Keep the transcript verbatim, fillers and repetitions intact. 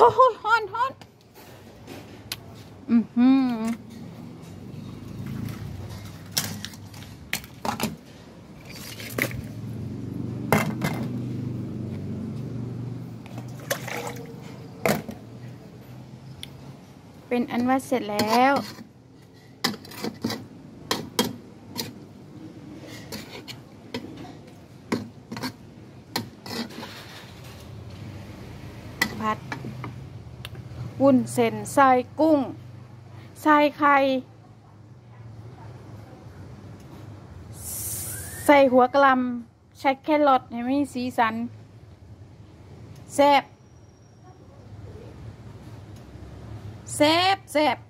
อ้โหฮอนฮอนอือหือเป็นอันว่าเสร็จแล้วผัดวุ้นเส้นใส่กุ้งใส่ไข่ใส่หัวกะหล่ำใช้แครอทให้มีสีสันแซ่บแซ่บแซ่บ